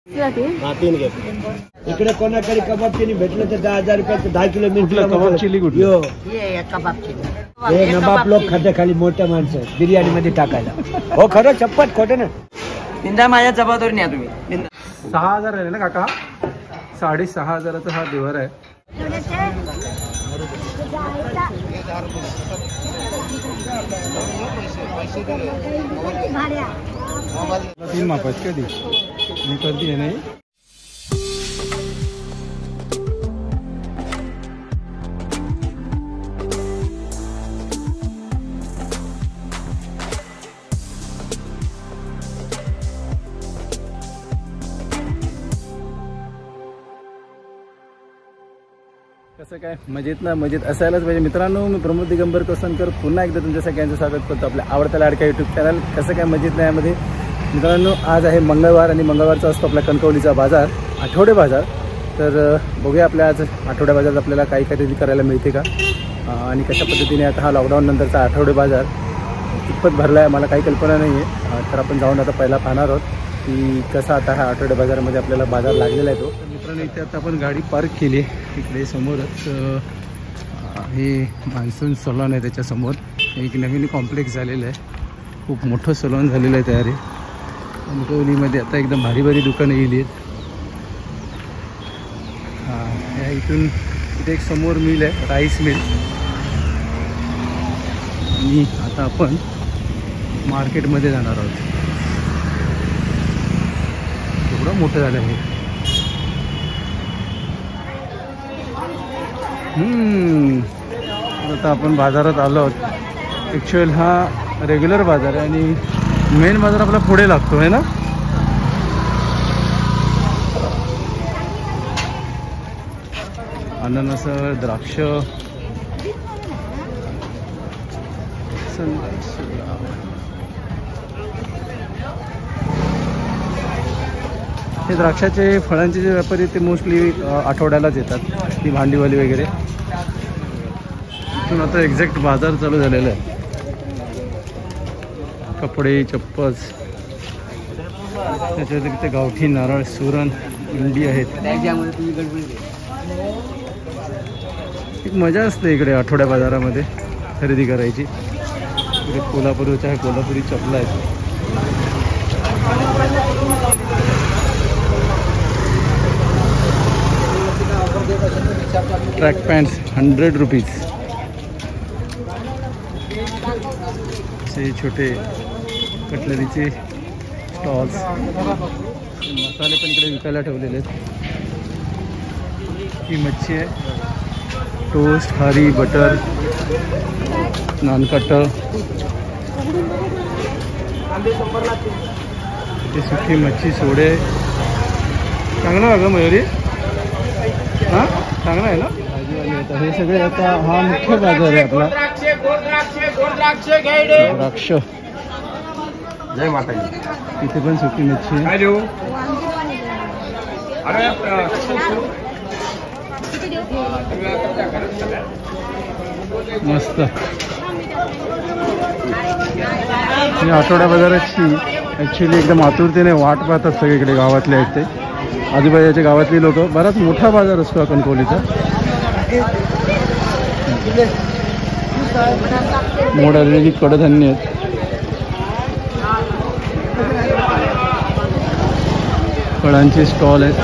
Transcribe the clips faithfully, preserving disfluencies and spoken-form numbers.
हा तीन घे. इकडे कोणाकडे कबाब चिली भेटलं तर दहा हजार रुपयाचं दहा किलो मिरची कबाब चिली कुठली हे नबाब लोक खाते खाली मोठ्या माणसं बिर्याणी मध्ये टाकायला. हो खरं चप्पट खोटं ना. बिंदा माझ्या जबाबदारी न्या तुम्ही. सहा हजार आहे ना काका. साडे सहा हजाराचा हा देवर आहे. तीन मापाच कधी मी कधी आहे नाही. कसं काय मजेत ना मजेत असायलाच पाहिजे. मित्रांनो मी प्रमोद दिगंबर कोसनकर पुन्हा एकदा तुमच्या सगळ्यांचं स्वागत करतो आपल्या आवडत्या लाडक्या यूट्यूब चॅनल कसं काय मजेत नाही यामध्ये. मित्रांनो आज आहे मंगळवार आणि मंगळवारचा असतो आपला कणकवलीचा बाजार आठवडे बाजार. तर बघूया आपल्या आज आठवड्या बाजारात आपल्याला काही खरेदी करायला मिळते का आणि कशा पद्धतीने आता हा लॉकडाऊन नंतरचा आठवडे बाजार कितपत भरला आहे मला काही कल्पना नाही आहे. तर आपण जाऊन आता पहिला पाहणार आहोत की कसा आता हा आठवडे बाजारामध्ये आपल्याला बाजार लागलेला आहे तो. मित्रांनो इथे आता आपण गाडी पार्क केली इकडे समोरच हे मान्सून सलॉन आहे. त्याच्यासमोर एक नवीन कॉम्प्लेक्स झालेलं आहे. खूप मोठं सलॉन झालेलं आहे तयारी. कणकवलीमध्ये आता एकदम भारी भारी दुकानं गेली आहेत. हां या इथून इथे एक समोर मिल आहे राईस मिल. आणि आता आपण मार्केटमध्ये जाणार आहोत. एवढं मोठं झालं आहे. आता आपण बाजारात आलो आहोत. ॲक्च्युअल हा रेग्युलर बाजार आहे आणि मेन बाजार आपला पुढे लागतो आहे ना. अननस द्राक्ष हे द्राक्षाचे फळांचे जे व्यापारी ते मोस्टली आठवड्यालाच येतात. ती भांडीवाली वगैरे. इथून आता एक्झॅक्ट बाजार चालू झालेला आहे. कपडे चप्पल त्याच्या व्यतिरिक्त गावठी नारळ सुरण इंडी आहेत. एक मजा असते इकडे आठवड्या बाजारामध्ये खरेदी करायची. इकडे कोल्हापूरच्या आहे कोल्हापुरी चपला आहेत. Track pants hundred rupees. असे छोटे कटलरीचे स्टॉल्स. मसाले पण इकडे विकायला ठेवलेले आहेत. ही मच्छी आहे. टोस्ट खारी बटर नानकट. ते सुकी मच्छी सोडे. चांगलं आहे का मयुरी. हां चांगला आहे ना. भाजीवाले हे सगळे आता हा मुख्य बाजार आहे आपला. द्राक्ष जय माता. तिथे पण सुकी मच्छी आहे. मस्त. ही आठवड्या बाजाराची ॲक्च्युली एकदम आतुरतेने वाट पाहतात सगळीकडे गावातले आहेत ते. आजूबाजूच्या गावातली लोक. बराच मोठा बाजार असतो कणकवलीचा. मोड आलेली कडधान्य आहेत. फळांचे स्टॉल आहेत.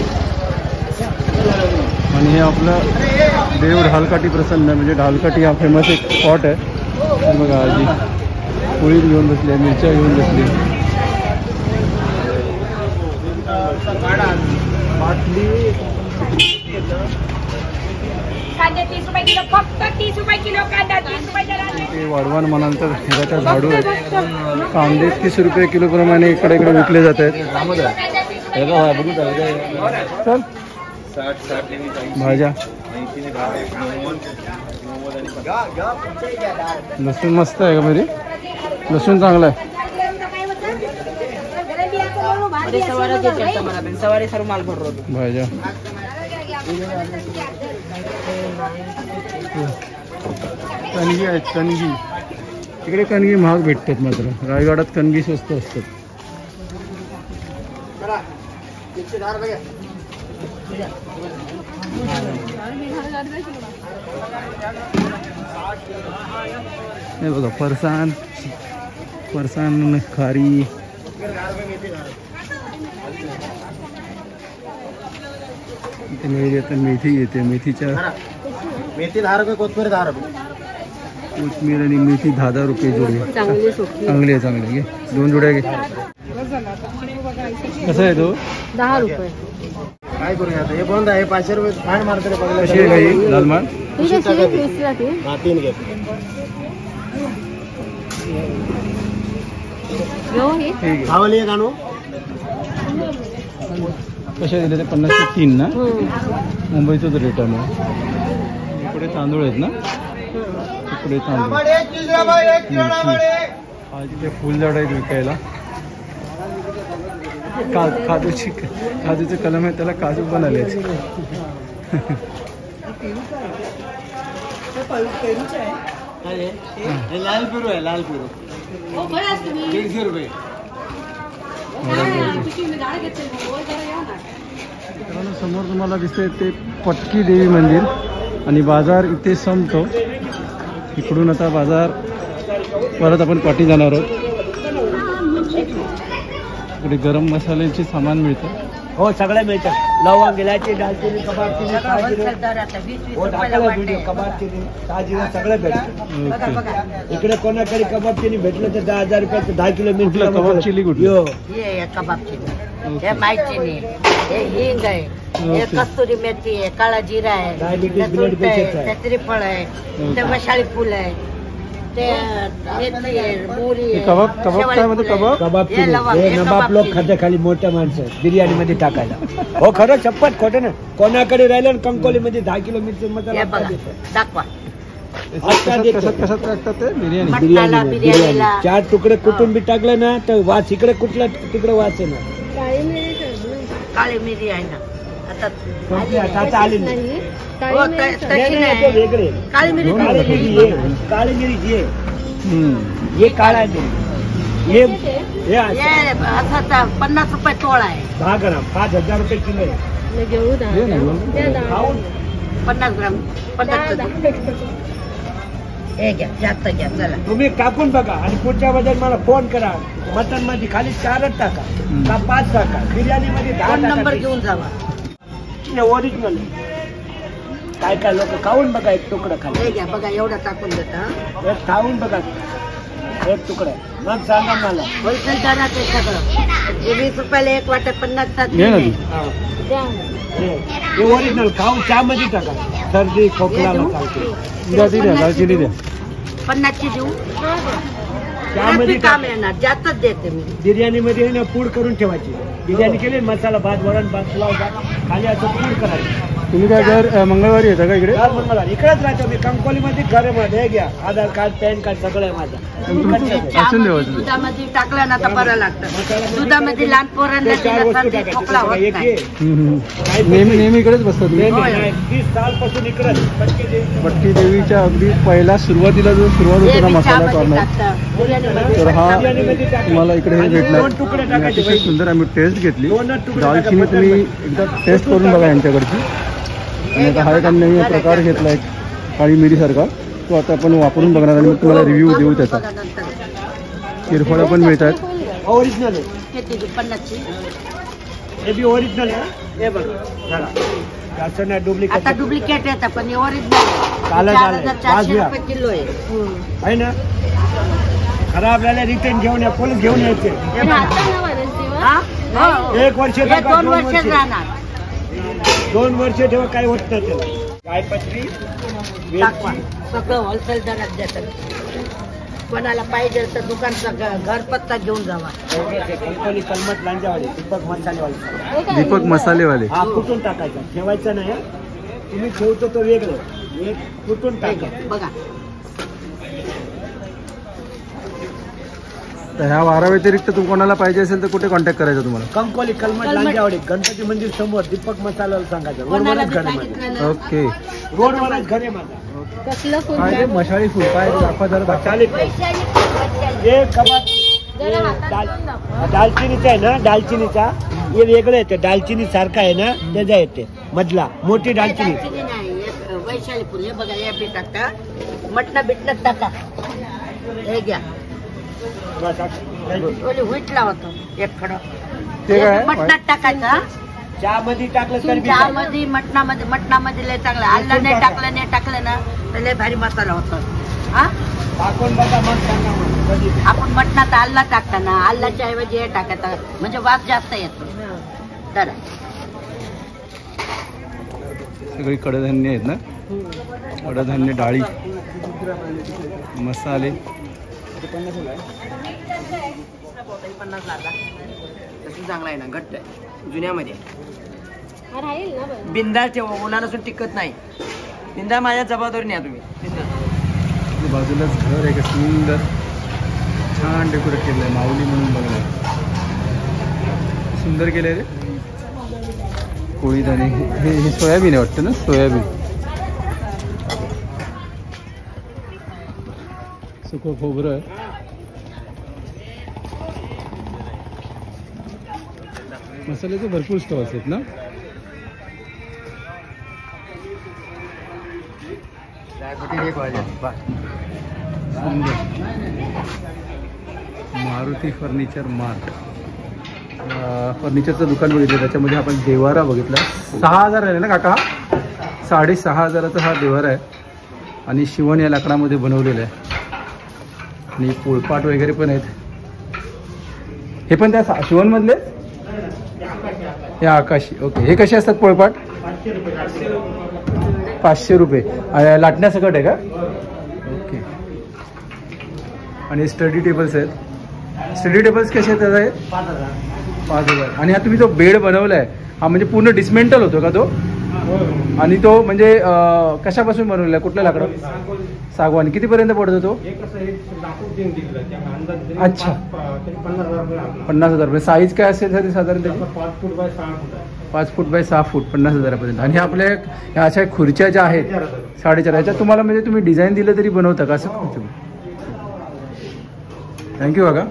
आणि हे आपलं देव ढालकाठी प्रसन्न म्हणजे ढालकाठी हा फेमस एक स्पॉट आहे. बघा आजी पोळी घेऊन बसली आहे मिरच्या घेऊन बसली. बाटली ते वाढवान म्हणाल तर हिराच्या झाडू आहेत. कांदे तीस रुपये किलो प्रमाणे इकडे इकडे विकले जात आहेत. चल भाज्या लसूण मस्त आहे का बरी. लसूण चांगला आहे. भाज्या कणगी आहेत. कणगी इकडे कणगी महाग भेटतात. मात्र रायगडात कणगी स्वस्त असतात. हे बघा फरसाण फरसाण खारी इथे मेथी आता मेथी येते मेथीच्या मेथी दहा रुपये कोथमीर दहा रुपये कोथमीर आणि मेथी दहा दहा रुपये जोडी चांगली आहे चांगली आहे घे दोन जोड्या घे कसं आहे तो दहा रुपये काय करूया आता हे बंद आहे पाचशे रुपये फाईन मारतो रे बघा कशी आहे काही लाल माल ही कशी आहे? वीसला ती हा तीन घे घेऊ ही ठीक आहे खावली एक आणू कशा दिले ते पन्नास ते तीन ना हम्म. मुंबईचंच रेट आहे मग इकडे तांदूळ आहेत ना इकडे तांदूळ आज इथे फुलझाड आहेत विकायला का काजूची काजूचं कलम आहे त्याला काजू पण आले लाल पेरू आहे लाल पेरू दीडशे रुपये समोर तुम्हाला दिसतंय ते पटकी देवी मंदिर आणि बाजार इथे संपतो इकडून आता बाजार परत आपण पाठी जाणार आहोत इकडे गरम मसाल्याचे सामान मिळतं हो सगळं मिळतं लवंग इलायची दालचिनी कबाबचिनी हो टाकलं व्हिडिओ कबाबचिनी ताजीरा सगळं भेटतं ओके इकडे कोणाकडे कबाबचिनी भेटलं तर दहा हजार रुपयाचं दहा किलो मिरची कुठलं कबाब चिली कुठली हो हे कबाब चिली हे माहिती हे हिंग आहे हे ओके. कस्तुरी मेथी आहे काळा जिरा आहे Diabetes ते blood सुंठ pressure आहे आहे. ते त्रिफळ आहे ते मशाळी फुल आहे ते मेथी आहे मोरी हे आहे कबाब कबाब शेवाळी काय म्हणते फुल आहे. कबाब कबाबचिनी हे लवंग, हे हे नबाब कबाबचिनी. लोक खाते खाली मोठ्या माणसं बिर्याणी मध्ये टाकायला हो खरं चप्पट खोटं ना कोणाकडे राहिलं ना कंकोली मध्ये दहा किलो मिरची हे मसाला बघा दाखवा कशात कशात कशात टाकतात ते बिर्याणी मटणाला, बिर्याणी बिर्याणीला. चार तुकडे कुटून बी टाकलं ना तर वास इकडे कुठला तिकडे वास आहे ना काळी मिरी आहे ना आता कोणती आता आता आली नाही. नाही हो, काळी त- मिरी तशी नाही, नाही, नाही ते वेगळे काळी मिरी दोन काळी नाही. मिरी ये काळी मिरी ये हम्म. ये काळा आहे मिरी. ये हे असं. हे असं तर पन्नास रुपये तोळा आहे दहा ग्राम पाच हजार रुपये किलो आहे. नाही, घेऊ दहा हे नाही, द्या दहा. खाऊन पन्नास ग्राम पन्नास दहा, दहा. हे घ्या जास्त घ्या चला तुम्ही टाकून बघा आणि पुढच्या बद्दल मला फोन करा मटन मध्ये खाली चारच टाका का पाच टाका बिर्याणी मध्ये दहा दोन नंबर टाका घेऊन जावा ओरिजिनल काय काय लोक खाऊन बघा एक तुकडं खाली हे घ्या बघा एवढं टाकून देता एक खाऊन बघा एक तुकडा मग सांगा मला होलसेल दरात आहे सगळं हे वीस रुपयाला एक वाटत पन्नास सात घे ना ती. हा. द्या. हे हे ओरिजिनल खाऊन चहामध्ये टाका सर्दी खोकलाला चालते द्या ती द्या दालचिनी द्या पन्नासची देऊ त्यामध्ये त्यात काम येणार जास्तच देते मी बिर्याणी मध्ये ना पूड करून ठेवायची बिर्याणी केली ना, मसाला भात वरण भात पुलाव भात खाली असं पूड करायचं तुम्ही काय दर अ, मंगळवारी येता का इकडे दर मंगळवार इकडेच राहतो मी कंकोली मध्ये घरामध्ये हे घ्या आधार कार्ड पॅन कार्ड सगळं आहे माझं तुमचं इकडचं आहे. असून चहामध्ये, द्यावं तुम्ही. दुधामध्ये टाकलं ना तर बरं लागतं मसाल्यामध्ये दुधामध्ये लहान पोरांना ते चार दिलं वस्तू तर ते टाकायच्या. खोकला होत एक नाही ये. हम्म, हम्म. काय नेहमी पत्ती? नेहमी इकडेच बसता तुम्ही नाही, होय. नाही, तीस सालपासून इकडेच पटकी दे. पट्टी देवीच्या अगदी पहिला सुरुवातीला जो सुरुवात हे होतो ना बी मसाला चहामध्ये कॉर्नर टाकतं बिर्याणीमध्ये तर हा बिर्याणीमध्ये टाका. तुम्हाला इकडे हे आणि भेटणार दोन तुकडे आणि टाकायचे अतिशय बाई. सुंदर आम्ही टेस्ट घेतली दोनच तुकडे दालचिनी टाका, तुम्ही बटर एकदा टेस्ट करून बघा यांच्याकडची आणि आता हा एक आम्ही नवीन प्रकार घेतला एक काळी मिरीसारखा तो आता आपण वापरून बघणार आणि मग तुम्हाला रिव्ह्यू देऊ त्याचा बघा नंतर. किरफळ्या पण मिळतात ओरिजिनल आहे किती देऊ? पन्नासची हे बी ओरिजिनल आहे हे बघा झाला. असं नाही आता डुप्लिकेट डुप्लिकेट येतं पण हे ओरिजिनल काला चार झालंय. हजार चारशे वाजव्या. रुपये किलो आहे आहे ना खराब झाल्या रिटर्न घेऊन या पोलीस घेऊन यायचे हे पण बघा. आता नाही वाढेल तेव्हा. हा? हो, हो. एक वर्ष हे टाका, दोन दोन वर्ष वर्ष. राहणार दोन वर्ष ठेवा काही होत नाही त्याला काय पत्री दाखवा सगळं होलसेल दरात देतात कोणाला पाहिजे तर दुकानचा घर पत्ता घेऊन जावा कंपनी कलमत लांजावाले दीपक मसालेवाले हे काय? दीपक मसालेवाले हा कुठून टाकायचा ठेवायचा नाही हा. तुम्ही ठेवतो तो वेगळं एक कुठून टाका बघा तर ह्या वारा व्यतिरिक्त तू कोणाला पाहिजे असेल तर कुठे कॉन्टॅक्ट करायचा तुम्हाला कंकोली कलमत कलमत. लांजावाडे गणपती मंदिर समोर दीपक मसाल्याला सांगायचं कोणाला रोडवरच बी घर आहे माझं. सांगितलं ना ओके रोडवरच घर आहे माझं कसलं फुल काय ते काय? मशाळी फुल काय दाखवा जरा दाखवा चालेल हे कबाब जरा हातात दाल- घेऊन दाखव. हा, दालचिनीचा आहे ना, दालचिनीचा हे वेगळं येते. दालचिनी सारखा आहे ना त्याचा येते मधला मोठी दालचिनी. दालचिनी नाही, एक वैशाली फुल हे बघा, हे बी टाका, मटण बिटणं टाका, हे घ्या. ओली व्हीट लावतो एक खडं, ते काय आहे? मटणात टाकायचा. चहा मध्ये टाकलं तर बी चालेल. चहामध्ये मटणामध्ये मटणामध्ये लय चांगलं, आलं नाही टाकलं नाही टाकलं ना तर लय भारी मसाला होतो. हा टाकून बघा मग सांगा मग कधी. आपण मटणात आल्ला टाकताना आल्ल्याच्या ऐवजी हे टाकायचं म्हणजे वास जास्त येतो. तर सगळी कडधान्य आहेत ना, कडधान्य, डाळी, मसाले. चांगला आहे ना, घट्ट आहे जुन्यामध्ये. हा, राहील ना बरं. बिंदा ठेवा, मुला नसून टिकत नाही. बिंदा माझ्या जबाबदारी न्या तुम्ही. बिंदा बाजूलाच घर आहे का सुंदर, छान डेकोरेट केलं आहे. माऊली म्हणून बघणार, सुंदर केलं आहे रे. कोळीदाणे, हे हे सोयाबीन आहे वाटतं ना, सोयाबीन. सुकं खोबरं आहे. मसाल्याचे भरपूर स्टॉल्स आहेत ना. सुंदर. मारुती फर्निचर मार्ट, फर्निचरचं दुकान बघितलं, त्याच्यामध्ये आपण देवारा बघितला. सहा हजार आहे ना काका, साडे सहा हजाराचा हा देवारा आहे आणि शिवण या लाकडामध्ये बनवलेलं आहे. आणि पोळपाट वगैरे पण आहेत. हे पण त्या शिवणमधले, हे आकाशी. ओके, हे कसे असतात पोळपाट? पाचशे रुपये. लाटण्यासकट आहे का? ओके. आणि स्टडी टेबल्स आहेत. स्टडी टेबल्स कसे आहेत त्याचा? पाच हजार. आणि हा तुम्ही जो बेड बनवला आहे हा म्हणजे पूर्ण डिस्मेंटल होतो का तो? आणि तो म्हणजे कशापासून बनवलेला आहे, कुठल्या लाकडं? सागवान. कितीपर्यंत पडतो तो? अच्छा, पन्नास हजार रुपये. साईज काय असेल सर साधारण त्याची? पाच फूट बाय सहा फूट पाच फूट बाय सहा फूट पन्नास हजारापर्यंत. आणि आपल्या ह्या अशा खुर्च्या ज्या आहेत साडेचार, ह्याच्यात तुम्हाला म्हणजे तुम्ही डिझाईन दिलं तरी बनवता का असं? तुम्ही थँक्यू काका.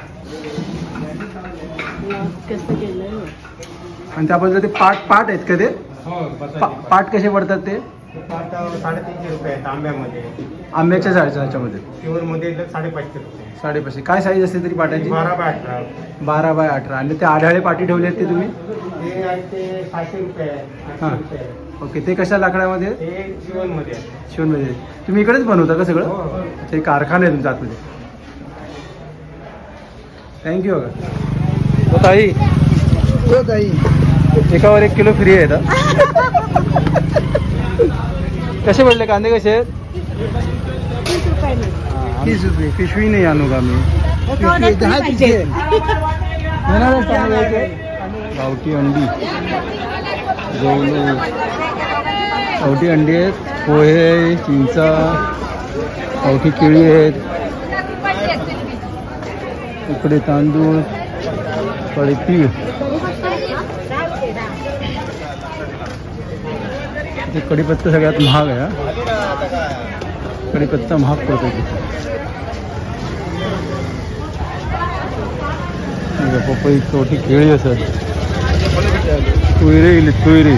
आणि त्या बाजूला ते पाट पाट आहेत का ते? पा- पाट कसे पडतात ते? साडेतीनशे रुपये आहेत आंब्यामध्ये, आंब्याच्या झाडाच्या ह्याच्यामध्ये प्युअरमध्ये साडेपाचशे रुपये. साडेपाचशे. काय साईज असते तरी पाटाची? बारा बाय अठरा. बारा बाय अठरा. आणि ते आढाळे पाटी ठेवले आहेत ते तुम्ही? ते आहे ते सहाशे रुपये आहे, हां. आठशे रुपये आहे. ओके, ते कशा लाकडामध्ये? ते जीवनमध्ये आहे. शिवणमध्ये. तुम्ही इकडेच बनवता का सगळं? हो. ते कारखाना आहे तुमच्या आतमध्ये. थँक्यू काका. हो ताई, हो ताई. एकावर एक किलो फ्री आहे. कसे पडले कांदे, कसे आहेत? तीस रुपये. पिशवी नाही आणू का मी? गावठी अंडी, गहू, गावठी अंडी आहेत, पोहे, चिंचा, गावठी केळी आहेत, इकडे तांदूळ, इकडे तीळ. इथे कढीपत्ता सगळ्यात महाग आहे. कढीपत्ता महाग पडतो इथे. पपई, छोटी केळी असत, तुयरे इले तुयरे.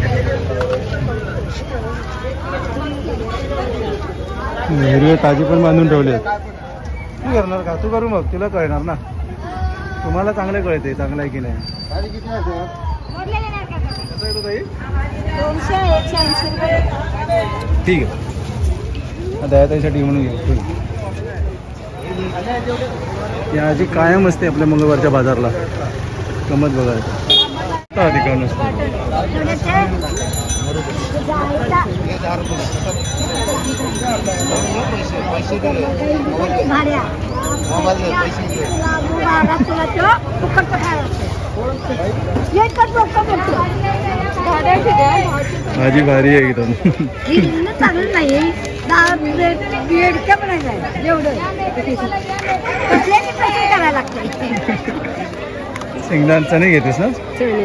हिरवे ताजी पण बांधून ठेवले. तू करणार का? तू करू मग, तुला कळणार ना. तुम्हाला चांगले कळते चांगलं आहे की नाही. दोनशे एकशे ऐंशी रुपये. ठीक आहे, दयाताईसाठी म्हणून घ्या. या आजी कायम असते आपल्या मंगळवारच्या बाजारला. गमत बघायला ठिकाण असतं. भाजी भारी आहे एकदम. चांगलं नाही. करायला लागतं. शेंगदाणा नाही घेतेस ना?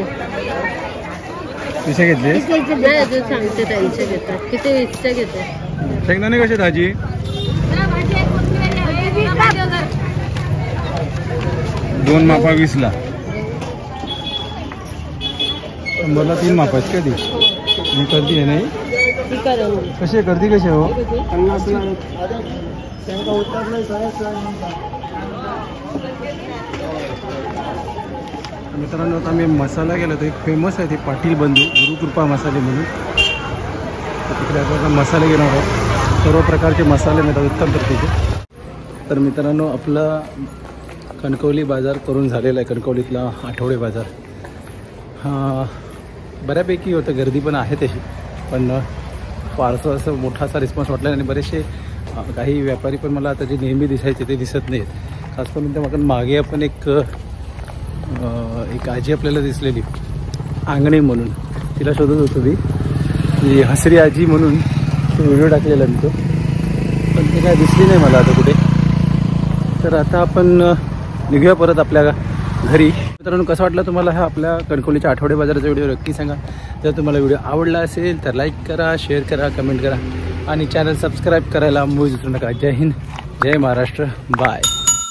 कसे घेतले? सांगते त्यांचे घेतात. किती वीसचे घेते. शेंगदाणे कसे दाजी? दोन मापा वीसला. शंभरला तीन मापा आहेत का ती? मी करती आहे नाही कसे करती कसे हो? मित्रांनो आता मी मसाला गेलो तो एक फेमस आहे ते पाटील बंधू गुरुकृपा मसाले म्हणून. तिकडे आता मसाले घेणार आहोत. सर्व प्रकारचे मसाले मिळतात उत्तम प्रतीचे. तर मित्रांनो आपला कणकवली बाजार करून झालेला आहे. कणकवलीतला आठवडे बाजार हा बऱ्यापैकी होतं. गर्दी पण आहे तशी पण फारसं असं मोठा असा रिस्पॉन्स वाटला आणि बरेचसे काही व्यापारी पण मला आता जे नेहमी दिसायचे ते दिसत नाहीत. खास करून त्या मग मागे आपण एक एक आजी आपल्याला दिसलेली आंगणे म्हणून तिला शोधत होतो मी. ती हसरी आजी म्हणून व्हिडिओ टाकलेला मी तो पण ते काय दिसली नाही मला आता कुठे. तर आता आपण निघूया परत आपल्या घरी. मित्रांनो कसं वाटलं तुम्हाला हा आपल्या कणकवलीच्या आठवडे बाजाराचा व्हिडिओ नक्की सांगा. जर तुम्हाला व्हिडिओ आवडला असेल तर लाईक करा, शेअर करा, कमेंट करा आणि चॅनल सबस्क्राईब करायला मुळीच विसरू नका. जय हिंद, जय महाराष्ट्र, बाय.